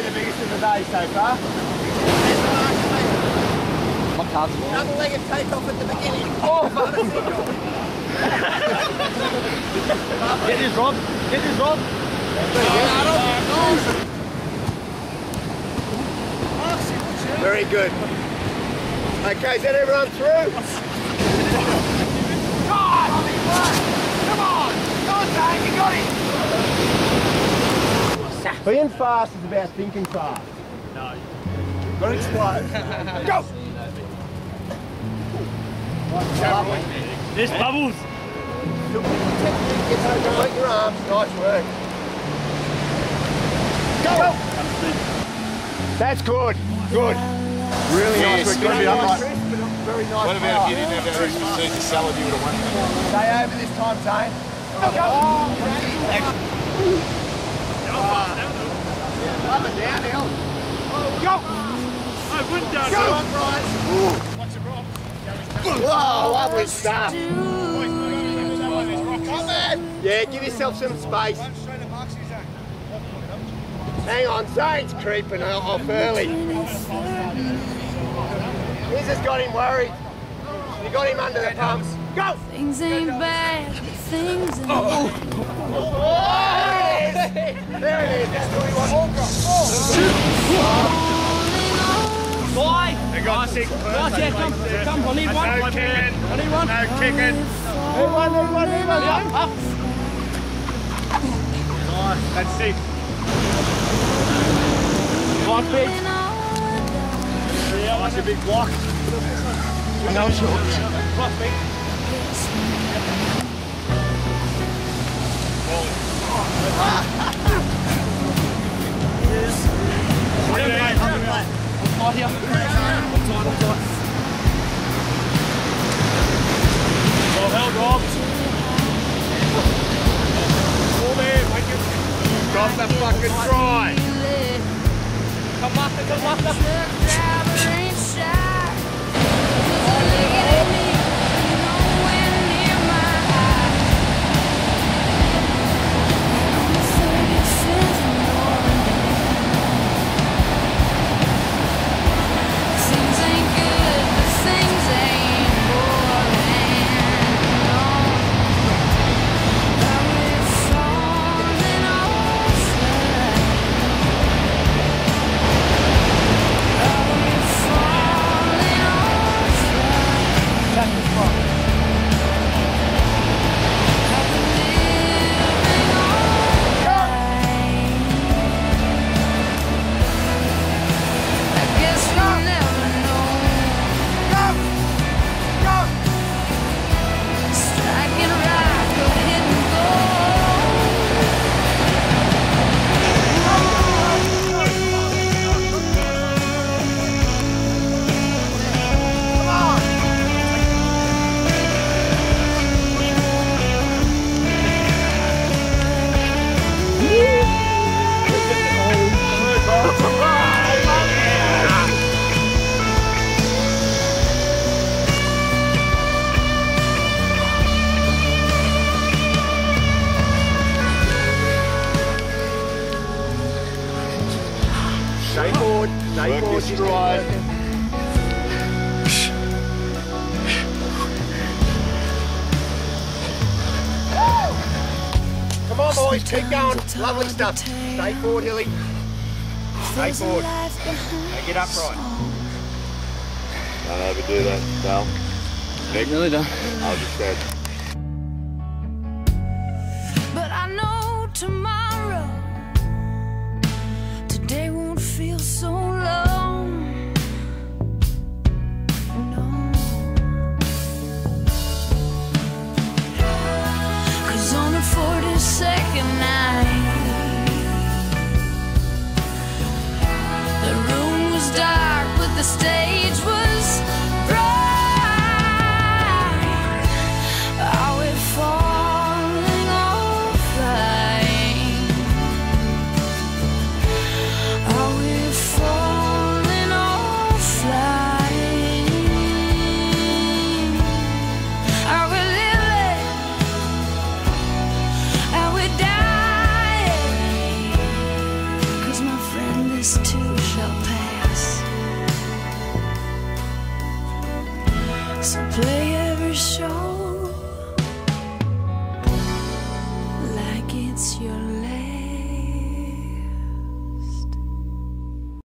the biggest of the day so far. My car's long. Double-legged takeoff at the beginning. Oh, get this, Rob. Get this, Rob. Very good. Okay, is that everyone through? God! Come on! Go on, Dave, you got it! Being fast is about thinking fast. No. Gotta explode. Go! There's bubbles. Get your arms. Nice work. Go! That's good. Good. Really nice work. Got to be upright. Very nice. What about if you didn't have that extra Caesar salad, you would have won? Stay over this time, Zane. Go! Up and downhill. Go! I wouldn't done Go! What's the rock? Whoa, lovely stuff. Come on! Yeah, give yourself some space. Hang on, Zane's creeping off early. This has got him worried. You got him under the pumps. Go! Things ain't bad, things ain't Oh, there it is! There it is, that's what we want. Boy! They got sick first. Nice, yeah, come. I need one. No kicking. I need one. No kicking. Need one. Up. Nice. That's sick. One big. Yeah, that's a big block. No short. Cross big. Right here. I'm tight. Well held, Rob. All there, make it. Got the fucking try. Come up. Stay forward. Work your stride. Come on, boys, keep going. Lovely stuff. Stay forward, Hilly. Stay forward. Now get upright. Don't overdo that, Dale. Nick, Really done. I'll just said. But I know tomorrow, today won't feel so long. No. 'Cause on the 42nd night, the room was dark, but the stage was bright. Play every show like it's your